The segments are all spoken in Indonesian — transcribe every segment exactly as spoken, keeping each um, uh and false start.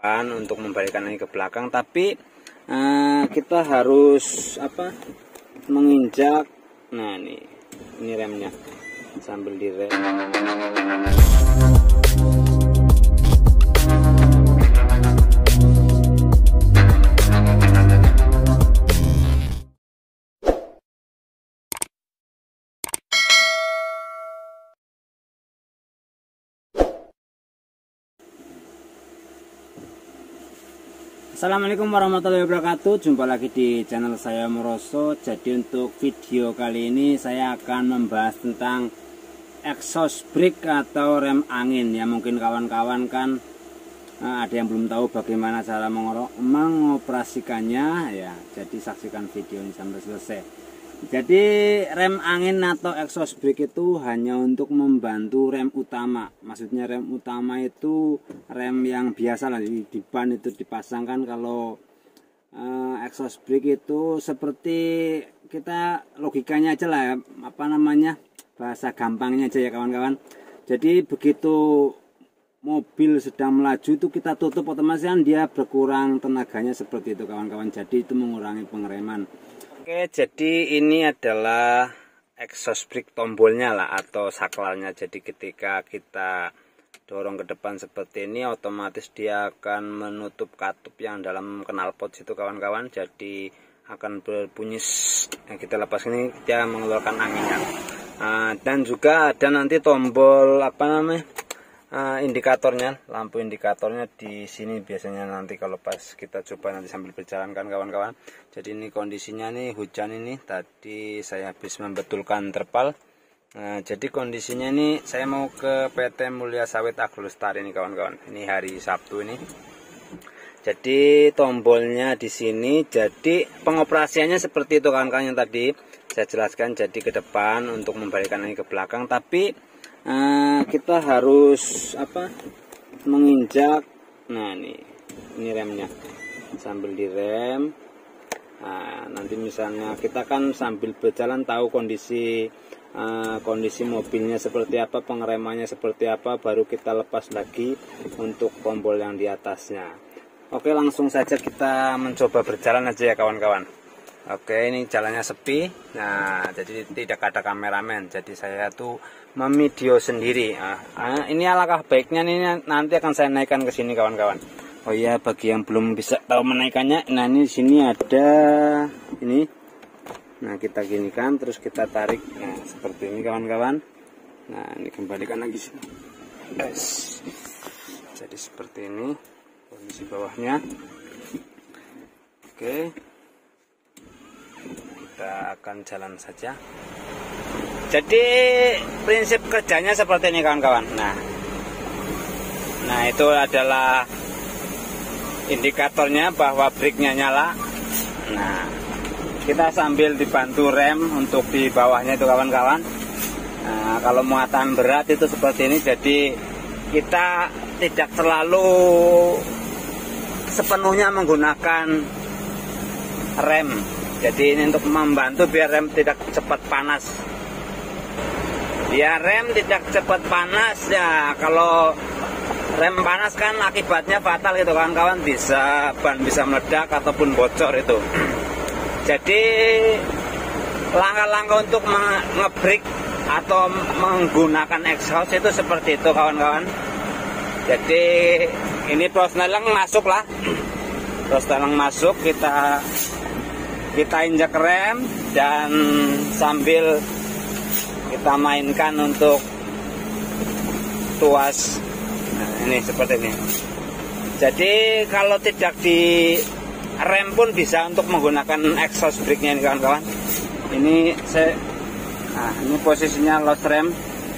depan untuk membalikan ini ke belakang, tapi uh, kita harus apa menginjak. Nah ini ini remnya sambil direm. Assalamualaikum warahmatullahi wabarakatuh. Jumpa lagi di channel saya Moroso. Jadi untuk video kali ini saya akan membahas tentang exhaust brake atau rem angin. Ya mungkin kawan-kawan kan eh, ada yang belum tahu bagaimana cara mengoperasikannya ya. Jadi saksikan video ini sampai selesai. Jadi rem angin atau exhaust brake itu hanya untuk membantu rem utama. Maksudnya rem utama itu rem yang biasa lah di ban itu dipasangkan. Kalau uh, exhaust brake itu seperti kita logikanya aja lah ya, apa namanya bahasa gampangnya aja ya kawan-kawan. Jadi begitu mobil sedang melaju itu kita tutup, otomatis kan dia berkurang tenaganya seperti itu kawan-kawan. Jadi itu mengurangi pengereman. Oke, jadi ini adalah exhaust brake tombolnya lah atau saklarnya. Jadi ketika kita dorong ke depan seperti ini, otomatis dia akan menutup katup yang dalam knalpot itu kawan-kawan. Jadi akan berbunyi yang kita lepas ini dia mengeluarkan anginnya. Nah, dan juga ada nanti tombol apa namanya uh, indikatornya, lampu indikatornya di sini biasanya nanti kalau pas kita coba nanti sambil berjalan kan kawan-kawan. Jadi ini kondisinya nih hujan ini, tadi saya habis membetulkan terpal. Nah, jadi kondisinya ini saya mau ke P T Mulya Sawit Agrolestari ini kawan-kawan. Ini hari Sabtu ini. Jadi tombolnya di sini. Jadi pengoperasiannya seperti itu kawan-kawan yang tadi saya jelaskan. Jadi ke depan untuk membalikan ini ke belakang, tapi uh, kita harus apa menginjak. Nah ini ini remnya sambil direm. Nah, nanti misalnya kita kan sambil berjalan tahu kondisi uh, kondisi mobilnya seperti apa, pengeremannya seperti apa, baru kita lepas lagi untuk tombol yang di atasnya. Oke, langsung saja kita mencoba berjalan aja ya kawan-kawan. Oke, ini jalannya sepi. Nah, jadi tidak ada kameramen. Jadi saya tuh memvideo sendiri. Nah, ini alangkah baiknya nih nanti akan saya naikkan ke sini kawan-kawan. Oh iya, bagi yang belum bisa tahu menaikkannya, nah ini di sini ada ini. Nah, kita ginikan terus kita tarik. Nah, seperti ini kawan-kawan. Nah, ini kembalikan lagi sini. Yes. Jadi seperti ini kondisi bawahnya. Oke. Kita akan jalan saja. Jadi prinsip kerjanya seperti ini kawan-kawan. Nah. Nah, itu adalah indikatornya bahwa brake-nya nyala. Nah, kita sambil dibantu rem untuk di bawahnya itu kawan-kawan. Nah, kalau muatan berat itu seperti ini, jadi kita tidak terlalu sepenuhnya menggunakan rem. Jadi ini untuk membantu biar rem tidak cepat panas. Biar rem tidak cepat panas ya, kalau rem panas kan akibatnya fatal gitu kawan-kawan, bisa ban bisa meledak ataupun bocor itu. Jadi langkah-langkah untuk nge-brake atau menggunakan exhaust itu seperti itu kawan-kawan. Jadi ini prosnelang masuk lah, prosnelang masuk, kita kita injak rem dan sambil kita mainkan untuk tuas. Nah, ini seperti ini. Jadi kalau tidak di rem pun bisa untuk menggunakan exhaust brake-nya ini kawan-kawan. Ini saya, nah ini posisinya lost rem.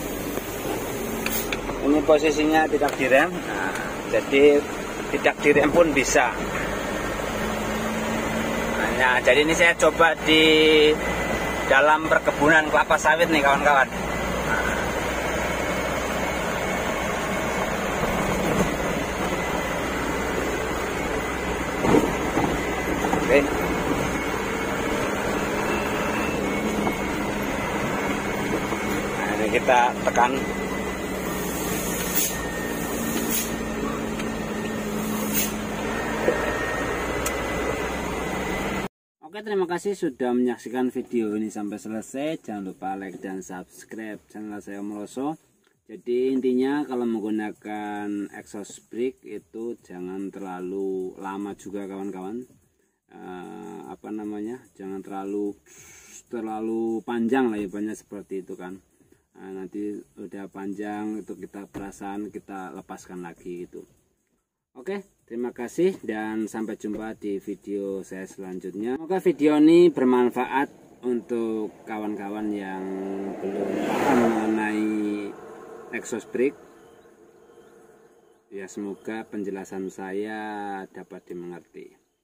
Ini posisinya tidak direm. Nah, jadi tidak direm pun bisa. Nah, jadi ini saya coba di dalam perkebunan kelapa sawit nih kawan-kawan. Oke. Nah, ini kita tekan. Oke, terima kasih sudah menyaksikan video ini sampai selesai. Jangan lupa like dan subscribe channel saya Om Roso. Jadi intinya kalau menggunakan exhaust brake itu jangan terlalu lama juga kawan-kawan. Uh, apa namanya? Jangan terlalu terlalu panjang lah ya, banyak seperti itu kan. Nah, nanti udah panjang itu kita perasaan kita lepaskan lagi gitu. Oke, terima kasih dan sampai jumpa di video saya selanjutnya. Semoga video ini bermanfaat untuk kawan-kawan yang belum paham mengenai exhaust brake. Ya, semoga penjelasan saya dapat dimengerti.